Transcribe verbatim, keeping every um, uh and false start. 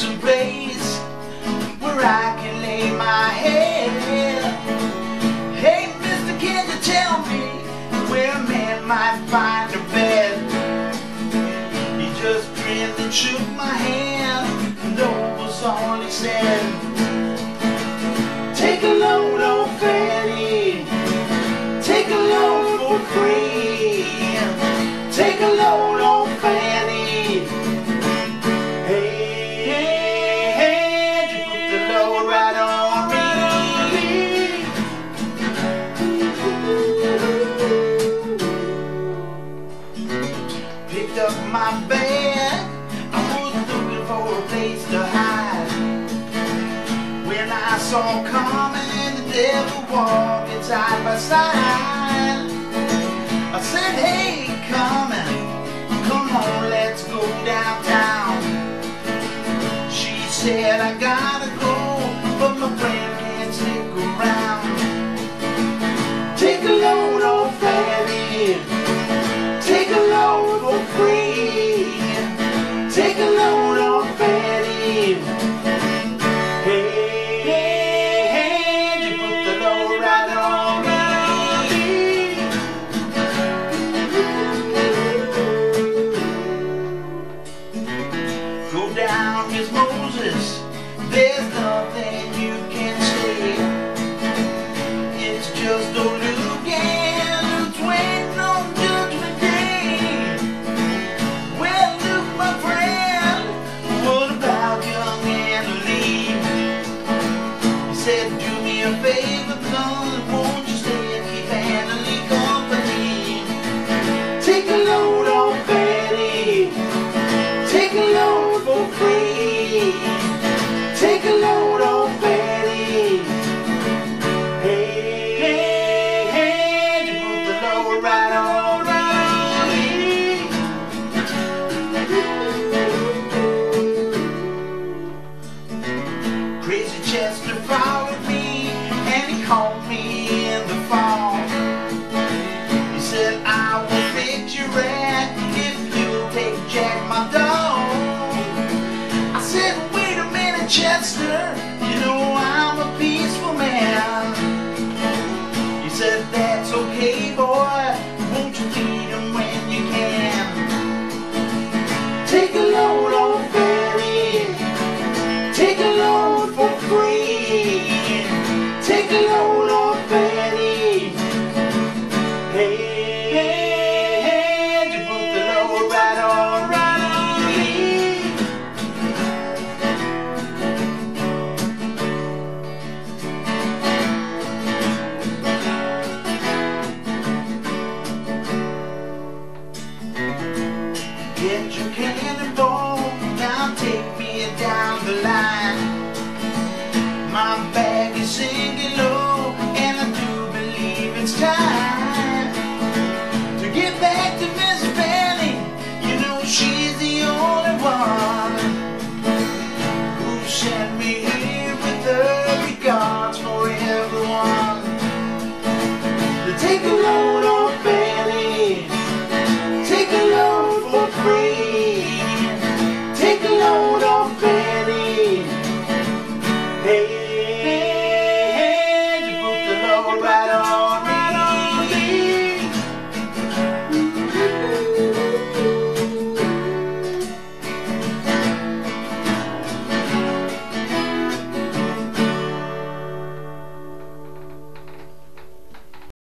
some place where I can lay my head. Hey, mister, can you tell me where a man might find a bed? He just grinned and shook my hand, and that was all he said. Take a load, old fatty, take a load for free. Take a load, old fatty. Hey, hey, hey, you put the load right on me. Picked up my bag, I was looking for a place to hide. When I saw Carmen and the devil walking side by side, I said, hey, Carmen, come on, let's go downtown. She said, I gotta go, but my friend can't stick around. Take a load, old fatty, take a load for free. Take a load, old fatty. Hey, hey, hey, you put the load right on me. Go down, Miss Moses, there's nothing you can say. It's just a Luke and Luke's waiting on Judgment Day. Well, Luke, my friend, what about young Anna Lee? He said, do me a favor, son, won't you stay and keep Anna Lee company? Take a load, old fatty, take a load for free. Take a load, old fatty. Hey, hey, hey, you put the load right on me. Crazy Chester followed me and he called me in the fall. He said, I will fix your rat if you'll take Jack, my dog. I said, wait a minute, Chester, you know I'm a peaceful man. He said, that's okay, boy, won't you feed him when you can? Take a load, old fatty, take a load for free. Take a load, old fatty. Hey, hey, hey, you put the load right on, right on me. Get your can